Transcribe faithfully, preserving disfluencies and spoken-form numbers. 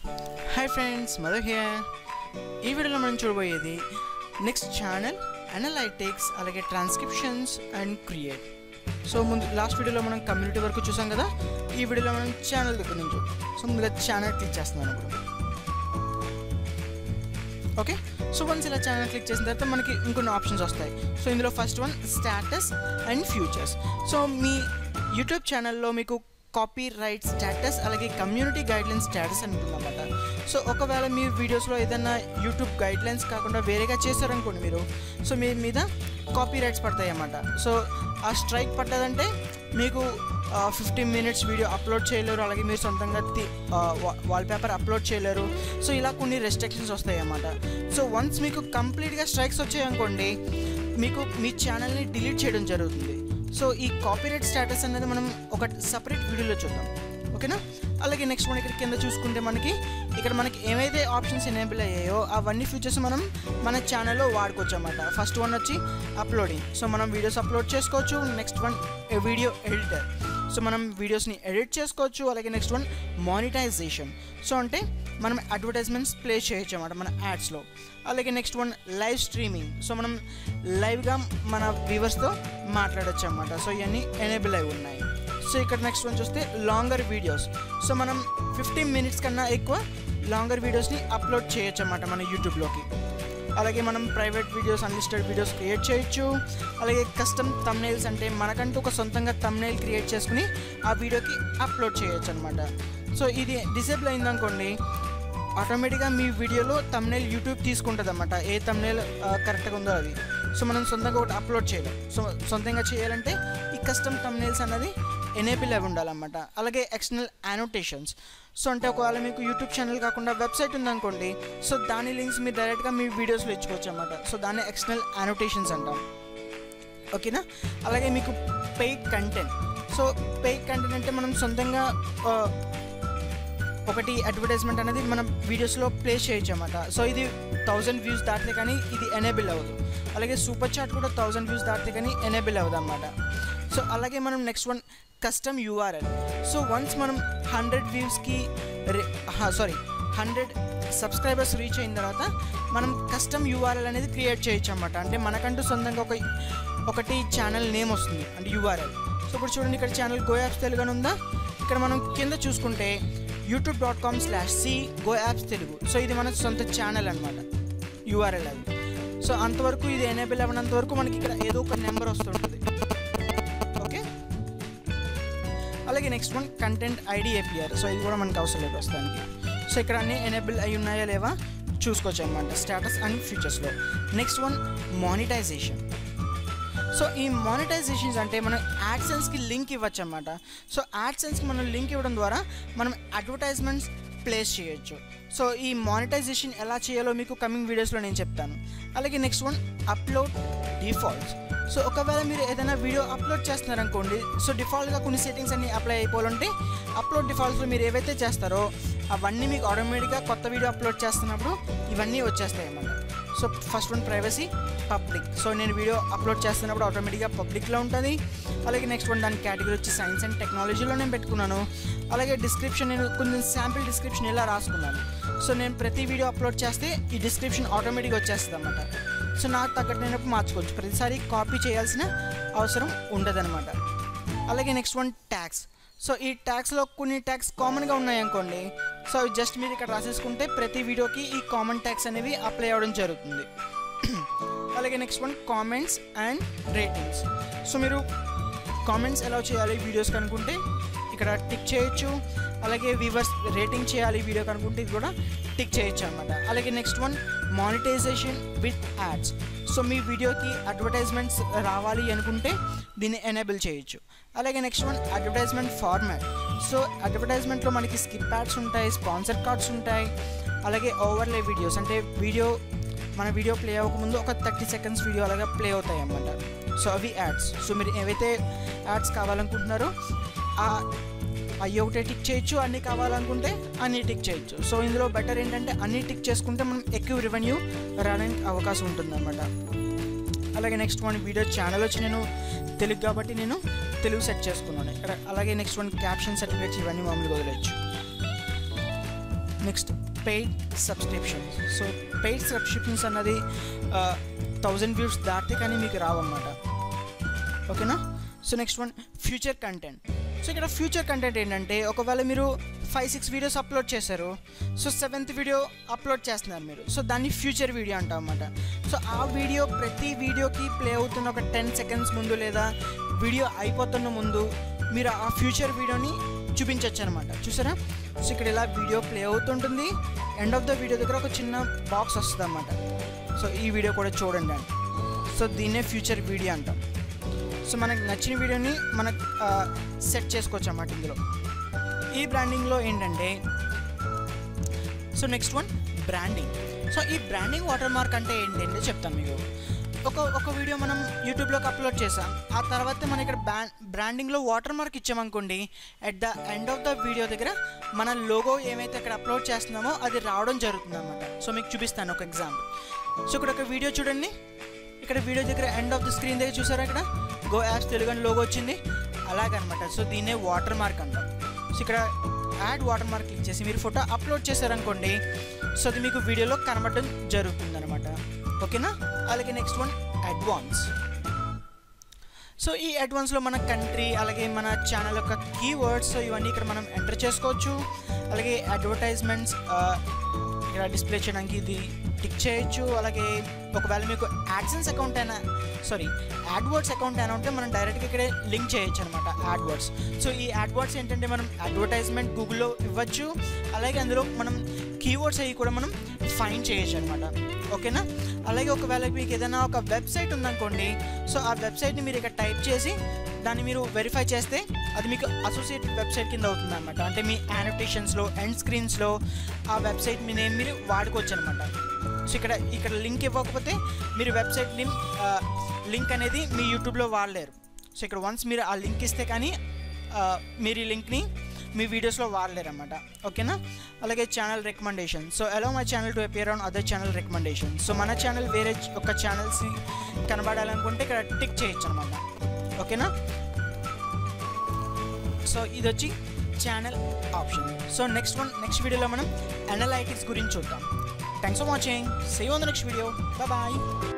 Hi friends, Madhu here. ఈ వీడియోలో మనం చూడబోయేది నెక్స్ట్ ఛానల్ అనలైటిక్స్ అలాగే ట్రాన్స్క్రిప్షన్స్ అండ్ క్రియేట్. సో ముందు లాస్ట్ వీడియోలో మనం కమ్యూనిటీ వరకు చూసాం కదా, ఈ వీడియోలో మనం ఛానల్ దగ్గర నుంచి చూద్దాం. సో ముందుగా ఛానల్ క్లిక్ చేస్తున్నాను ఇప్పుడు. ఓకే, సో వన్స్ ఇలా ఛానల్ క్లిక్ చేసిన తర్వాత మనకి ఇంకొన్ని ఆప్షన్స్ వస్తాయి. సో ఇందులో first one status and features. So మీ యూట్యూబ్ ఛానల్లో మీకు కాపీ రైట్ స్టేటస్ అలాగే కమ్యూనిటీ గైడ్లైన్స్ స్టేటస్ అని ఉంటుందన్నమాట. సో ఒకవేళ మీ వీడియోస్లో ఏదైనా యూట్యూబ్ గైడ్లైన్స్ కాకుండా వేరేగా చేశారనుకోండి మీరు, సో మీ మీద కాపీ రైట్స్ పడతాయి అన్నమాట. సో ఆ స్ట్రైక్ పడ్డదంటే మీకు ఫిఫ్టీన్ మినిట్స్ వీడియో అప్లోడ్ చేయలేరు, అలాగే మీరు సొంతంగా వాల్పేపర్ అప్లోడ్ చేయలేరు. సో ఇలా కొన్ని రెస్ట్రిక్షన్స్ వస్తాయి అన్నమాట. సో వన్స్ మీకు కంప్లీట్గా స్ట్రైక్స్ వచ్చాయనుకోండి, మీకు మీ ఛానల్ని డిలీట్ చేయడం జరుగుతుంది. సో ఈ కాపీరైట్ స్టేటస్ అనేది మనం ఒక సపరేట్ వీడియోలో చూద్దాం, ఓకేనా. అలాగే నెక్స్ట్ మనం ఇక్కడ కింద చూసుకుంటే మనకి ఇక్కడ మనకి ఏమైతే ఆప్షన్స్ ఎనేబుల్ అయ్యాయో అవన్నీ ఫీచర్స్ మనం మన ఛానల్లో వాడుకోవచ్చు అన్నమాట. ఫస్ట్ వన్ వచ్చి అప్లోడింగ్. సో మనం వీడియోస్ అప్లోడ్ చేసుకోవచ్చు. Next one video editor. So మనం వీడియోస్ని ఎడిట్ చేసుకోవచ్చు. అలాగే నెక్స్ట్ వన్ మానిటైజేషన్. సో అంటే మనం అడ్వర్టైజ్మెంట్స్ ప్లే చేయొచ్చు అన్నమాట మన యాడ్స్లో. అలాగే next one live streaming. So మనం లైవ్గా మన వ్యూవర్స్తో మాట్లాడచ్చు అన్నమాట. సో ఇవన్నీ ఎనేబుల్ అయి ఉన్నాయి. సో ఇక్కడ నెక్స్ట్ వన్ చూస్తే లాంగర్ వీడియోస్. సో మనం ఫిఫ్టీన్ మినిట్స్ కన్నా ఎక్కువ లాంగర్ వీడియోస్ని అప్లోడ్ చేయొచ్చు అన్నమాట మన యూట్యూబ్లోకి. అలాగే మనం private videos, unlisted videos create చేయొచ్చు. అలాగే కస్టమ్ థంబ్నెయిల్స్, అంటే మనకంటూ ఒక సొంతంగా థంబ్నెయిల్ క్రియేట్ చేసుకుని ఆ వీడియోకి అప్లోడ్ చేయొచ్చు అనమాట. సో ఇది డిసేబుల్ అయిందనుకోండి, ఆటోమేటిక్గా మీ వీడియోలో థంబ్నెయిల్ యూట్యూబ్ తీసుకుంటుంది అన్నమాట, ఏ థంబ్నెయిల్ కరెక్ట్గా ఉందో అది. సో మనం సొంతంగా ఒకటి అప్లోడ్ చేయలేం. సో సొంతంగా చేయాలంటే ఈ కస్టమ్ థంబ్నెయిల్స్ అనేది ఎనేబుల్ అవి ఉండాలన్నమాట. అలాగే ఎక్స్టర్నల్ యానోటేషన్స్. సో అంటే ఒకవేళ మీకు యూట్యూబ్ ఛానల్ కాకుండా వెబ్సైట్ ఉందనుకోండి, సో దాని లింక్స్ మీరు డైరెక్ట్గా మీ వీడియోస్లో ఇచ్చుకోవచ్చు అన్నమాట. సో దాన్ని ఎక్స్టర్నల్ యానోటేషన్స్ అంటాం, ఓకేనా. అలాగే మీకు paid content. So paid content అంటే మనం సొంతంగా ఒకటి అడ్వర్టైజ్మెంట్ అనేది మనం వీడియోస్లో ప్లే చేయొచ్చు అన్నమాట. సో ఇది థౌజండ్ వ్యూస్ దాటితే కానీ ఇది ఎనేబుల్ అవ్వదు. అలాగే సూపర్ చాట్ కూడా థౌజండ్ వ్యూస్ దాటితే కానీ ఎనేబుల్ అవ్వదు అన్నమాట. సో అలాగే మనం next one custom URL. So once మనం హండ్రెడ్ వ్యూస్కి సారీ హండ్రెడ్ సబ్స్క్రైబర్స్ రీచ్ అయిన తర్వాత మనం కస్టమ్ యూఆర్ఎల్ అనేది క్రియేట్ చేయొచ్చు అన్నమాట. అంటే మనకంటూ సొంతంగా ఒక ఒకటి ఛానల్ నేమ్ వస్తుంది, అంటే యూఆర్ఎల్. సో ఇప్పుడు చూడండి, ఇక్కడ ఛానల్ గో యాప్స్ తెలుగు అని ఉందా. ఇక్కడ మనం కింద చూసుకుంటే YouTube dot com slash C go apps Telugu. So ఇది మన సొంత ఛానల్ అనమాట, యూఆర్ఎల్ అది. సో అంతవరకు ఇది ఎనేబుల్ అవ్వనంత వరకు మనకి ఇక్కడ ఏదో ఒక నెంబర్ వస్తుంటుంది, ఓకే. అలాగే next one content ID APR. So ఇది కూడా మనకు అవసరం లేదు ప్రస్తుతానికి. సో ఇక్కడ అన్నీ ఎనేబుల్ అయి ఉన్నాయా లేవా చూసుకోవచ్చు అనమాట స్టేటస్ అండ్ ఫీచర్స్లో. Next one monetization. సో ఈ మానిటైజేషన్స్ అంటే మనం యాడ్సెన్స్కి లింక్ ఇవ్వచ్చు అన్నమాట. సో యాడ్సెన్స్కి మనం లింక్ ఇవ్వడం ద్వారా మనం అడ్వర్టైజ్మెంట్స్ ప్లేస్ చేయొచ్చు. సో ఈ మానిటైజేషన్ ఎలా చేయాలో మీకు కమింగ్ వీడియోస్లో నేను చెప్తాను. అలాగే next one upload defaults. So ఒకవేళ మీరు ఏదైనా వీడియో అప్లోడ్ చేస్తున్నారనుకోండి, సో డిఫాల్ట్గా కొన్ని సెట్టింగ్స్ అన్ని అప్లై అయిపోవాలంటే అప్లోడ్ డిఫాల్ట్స్లో మీరు ఏవైతే చేస్తారో అవన్నీ మీకు ఆటోమేటిక్గా కొత్త వీడియో అప్లోడ్ చేస్తున్నప్పుడు ఇవన్నీ వచ్చేస్తాయి అన్నమాట. So first one privacy, public. So నేను వీడియో అప్లోడ్ చేస్తున్నప్పుడు ఆటోమేటిక్గా పబ్లిక్లో ఉంటుంది. అలాగే నెక్స్ట్ వన్ దాని కేటగిరీ వచ్చి సైన్స్ అండ్ టెక్నాలజీలో నేను పెట్టుకున్నాను. అలాగే డిస్క్రిప్షన్ నేను కొంచెం శాంపిల్ డిస్క్రిప్షన్ ఇలా రాసుకున్నాను. సో నేను ప్రతి వీడియో అప్లోడ్ చేస్తే ఈ డిస్క్రిప్షన్ ఆటోమేటిక్గా వచ్చేస్తుంది అన్నమాట. సో నాకు తగ్గట్టు నేను మార్చుకోవచ్చు, ప్రతిసారి కాపీ చేయాల్సిన అవసరం ఉండదన్నమాట. అలాగే నెక్స్ట్ వన్ ట్యాగ్స్. సో ఈ ట్యాగ్స్లో కొన్ని ట్యాగ్స్ కామన్గా ఉన్నాయి అనుకోండి, సో జస్ట్ మీరు ఇక్కడ రాసేసుకుంటే ప్రతి వీడియోకి ఈ కామన్ ట్యాగ్స్ అనేవి అప్లై అవ్వడం జరుగుతుంది. అలాగే next one comments and ratings. So మీరు కామెంట్స్ ఎలా చేయాలి వీడియోస్ కనుకుంటే ఇక్కడ టిక్ చేయొచ్చు. అలాగే వ్యూవర్స్ రేటింగ్ చేయాలి వీడియో కనుకుంటే ఇది కూడా టిక్ చేయొచ్చు అన్నమాట. అలాగే next one monetization with ads. So మీ వీడియోకి అడ్వర్టైజ్మెంట్స్ రావాలి అనుకుంటే దీన్ని ఎనేబుల్ చేయొచ్చు. అలాగే next one advertisement format. So అడ్వర్టైజ్మెంట్లో మనకి స్కిప్ యాడ్స్ ఉంటాయి, స్పాన్సర్ కార్డ్స్ ఉంటాయి, అలాగే ఓవర్లే వీడియోస్, అంటే వీడియో మన వీడియో ప్లే అవ్వకముందు ఒక థర్టీ సెకండ్స్ వీడియో అలాగా ప్లే అవుతాయి అన్నమాట. సో అవి యాడ్స్. సో మీరు ఏవైతే యాడ్స్ కావాలనుకుంటున్నారో అవి ఒకటే టిక్ చేయొచ్చు, అన్నీ కావాలనుకుంటే అన్నీ టిక్ చేయొచ్చు. సో ఇందులో బెటర్ ఏంటంటే అన్నీ టిక్ చేసుకుంటే మనం ఎక్కువ రెవెన్యూ రావడానికి అవకాశం ఉంటుందన్నమాట. అలాగే నెక్స్ట్ వన్ వీడియో ఛానల్ వచ్చి నేను తెలుగు కాబట్టి నేను తెలుగు సెట్ చేసుకున్నాను ఇక్కడ. అలాగే నెక్స్ట్ వన్ క్యాప్షన్ సర్టిఫికేట్స్ ఇవన్నీ మామూలుగా వదిలేయచ్చు. Next paid subscriptions. So paid subscriptions అన్నది థౌజండ్ వ్యూస్ దాటితే కానీ మీకు రావన్నమాట. ఓకేనా. So next one feature content. So ఇక్కడ ఫ్యూచర్ కంటెంట్ ఏంటంటే ఒకవేళ మీరు ఫైవ్ సిక్స్ వీడియోస్ అప్లోడ్ చేశారు, సో సెవెంత్ వీడియో అప్లోడ్ చేస్తున్నారు మీరు, సో దాన్ని ఫ్యూచర్ వీడియో అంటాం అన్నమాట. సో ఆ వీడియో ప్రతి వీడియోకి ప్లే అవుతున్న ఒక టెన్ సెకండ్స్ ముందు లేదా వీడియో అయిపోతున్న ముందు మీరు ఆ ఫ్యూచర్ వీడియోని చూపించవచ్చు అనమాట. చూసారా. సో ఇక్కడ ఇలా వీడియో ప్లే అవుతుంటుంది, ఎండ్ ఆఫ్ ద వీడియో దగ్గర ఒక చిన్న బాక్స్ వస్తుంది అన్నమాట. సో ఈ వీడియో కూడా చూడండి అండి. సో దీన్నే ఫ్యూచర్ వీడియో అంటాం. సో మనకు నచ్చిన వీడియోని మనకు సెట్ చేసుకోవచ్చు అన్నమాట ఇందులో. ఈ బ్రాండింగ్లో ఏంటంటే so next one branding. So ఈ బ్రాండింగ్ వాటర్ మార్క్ అంటే ఏంటంటే చెప్తాను మీకు. ఒక ఒక వీడియో మనం యూట్యూబ్లోకి అప్లోడ్ చేసాం, ఆ తర్వాత మనం ఇక్కడ బ్రా బ్రాండింగ్లో వాటర్ మార్క్ ఇచ్చామనుకోండి, at the end of the video దగ్గర మన లోగో ఏమైతే అక్కడ అప్లోడ్ చేస్తున్నామో అది రావడం జరుగుతుంది అన్నమాట. సో మీకు చూపిస్తాను ఒక ఎగ్జాంపుల్. సో ఇక్కడ ఒక వీడియో చూడండి, ఇక్కడ వీడియో దగ్గర ఎండ్ ఆఫ్ ద స్క్రీన్ దగ్గర చూసారా ఇక్కడ గో యాప్స్ తెలుగు అని లోగో వచ్చింది, అలాగనమాట. సో దీన్నే వాటర్ మార్క్ అంటాం. సో ఇక్కడ యాడ్ వాటర్ మార్క్ క్లిక్ చేసి మీరు ఫోటో అప్లోడ్ చేశారనుకోండి, సో అది మీకు వీడియోలో కనబడడం జరుగుతుంది అనమాట. ఓకేనా. అలాగే నెక్స్ట్ వన్ అడ్వాన్స్. సో ఈ అడ్వాన్స్లో మన కంట్రీ అలాగే మన ఛానల్ యొక్క కీవర్డ్స్ సో ఇవన్నీ ఇక్కడ మనం ఎంటర్ చేసుకోవచ్చు. అలాగే అడ్వర్టైజ్మెంట్స్ ఇక్కడ డిస్ప్లే చేయడానికి ఇది టిక్ చేయొచ్చు. అలాగే ఒకవేళ మీకు యాడ్సెన్స్ అకౌంట్ అయినా సారీ యాడ్వర్డ్స్ అకౌంట్ అయినా ఉంటే మనం డైరెక్ట్గా ఇక్కడే లింక్ చేయొచ్చు అనమాట యాడ్వర్డ్స్. సో ఈ యాడ్వర్డ్స్ ఏంటంటే మనం అడ్వర్టైజ్మెంట్ గూగుల్లో ఇవ్వచ్చు, అలాగే అందులో మనం కీవర్డ్స్ అవి కూడా మనం ఫైండ్ చేయొచ్చు అనమాట. ఓకేనా. అలాగే ఒకవేళ మీకు ఏదైనా ఒక వెబ్సైట్ ఉందనుకోండి, సో ఆ వెబ్సైట్ని మీరు ఇక్కడ టైప్ చేసి దాన్ని మీరు వెరిఫై చేస్తే అది మీకు అసోసియేటెడ్ వెబ్సైట్ కింద అవుతుంది అనమాట. అంటే మీ యానోటేషన్స్లో ఎండ్ స్క్రీన్స్లో ఆ వెబ్సైట్ మీ నేమ్ మీరు వాడుకోవచ్చు అనమాట. సో ఇక్కడ ఇక్కడ లింక్ ఇవ్వకపోతే మీరు వెబ్సైట్ లింక్ లింక్ అనేది మీ యూట్యూబ్లో వాడలేరు. సో ఇక్కడ వన్స్ మీరు ఆ లింక్ ఇస్తే కానీ మీరు ఈ లింక్ని మీ వీడియోస్లో వాడలేరు అన్నమాట. ఓకేనా. అలాగే channel recommendation. So allow my channel to appear on other channel recommendation. So మన ఛానల్ వేరే ఒక ఛానల్స్ కనబడాలనుకుంటే ఇక్కడ టిక్ చేయొచ్చు అనమాట. ఓకేనా. సో ఇది వచ్చి channel option. So next one next వీడియోలో మనం అనలైటిక్స్ గురించి చూద్దాం. Thanks for watching. See you on the next video. Bye bye.